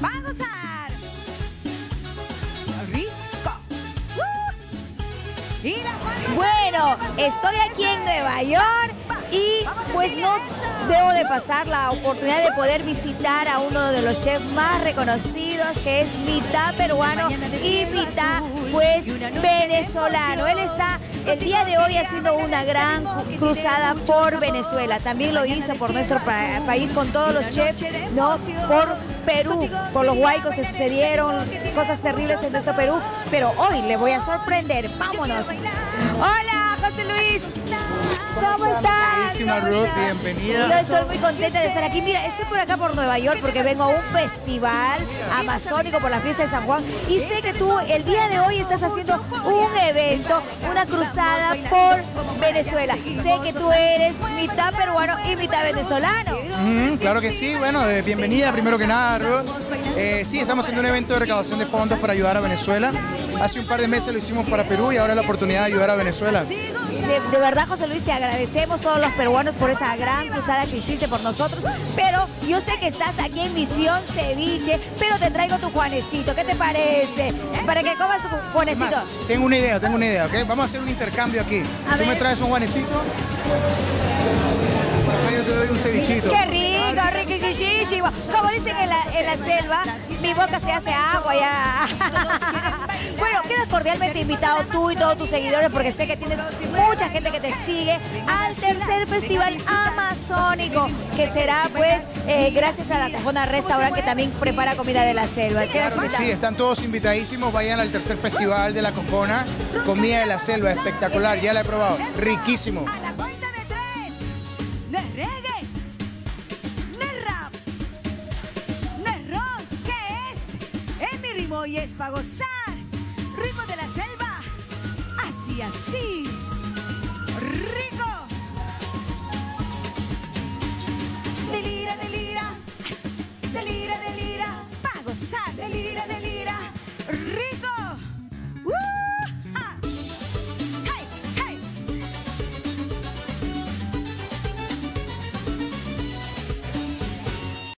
¡Va a gozar! ¡Rico! Y la Bueno, estoy aquí en Nueva York y pues no debo de pasar la oportunidad de poder visitar a uno de los chefs más reconocidos, que es mitad peruano y mitad pues venezolano. Él está el día de hoy haciendo una gran cruzada por Venezuela. También lo hizo por nuestro país con todos los chefs, ¿no? Por Perú, por los huaicos que sucedieron, cosas terribles en nuestro Perú. Pero hoy le voy a sorprender. ¡Vámonos! Hola, José Luis. ¿Cómo estás? Ruth, bienvenida. Yo estoy muy contenta de estar aquí. Mira, estoy por acá por Nueva York porque vengo a un festival amazónico por la fiesta de San Juan y sé que tú el día de hoy estás haciendo un evento, una cruzada por Venezuela. Sé que tú eres mitad peruano y mitad venezolano. Claro que sí, bueno, bienvenida primero que nada, Ruth. Sí, estamos haciendo un evento de recaudación de fondos para ayudar a Venezuela. Hace un par de meses lo hicimos para Perú y ahora es la oportunidad de ayudar a Venezuela. De verdad, José Luis, te agradecemos todos los peruanos por esa gran cruzada que hiciste por nosotros, pero yo sé que estás aquí en Misión Ceviche, pero te traigo tu Juanecito, ¿qué te parece? Para que comas tu Juanecito. Además, tengo una idea, ¿ok? Vamos a hacer un intercambio aquí. Tú me traes un Juanecito, yo te doy un cevichito. ¡Qué rico, riquísimo! Como dicen en la selva, mi boca se hace agua ya. Bueno, quedas cordialmente invitado tú y todos tus seguidores porque sé que tienes mucha gente que te sigue al tercer festival amazónico que será pues gracias a la Cojona Restaurant que también prepara comida de la selva. Sí, están todos invitadísimos, vayan al tercer festival de la Cojona, comida de la selva, espectacular, ya la he probado, riquísimo. A la cuenta de 3. No es reggae, no es rap, no es rock. ¿Qué es? Es mi ritmo y es para gozar. Ritmo de la selva, así, así.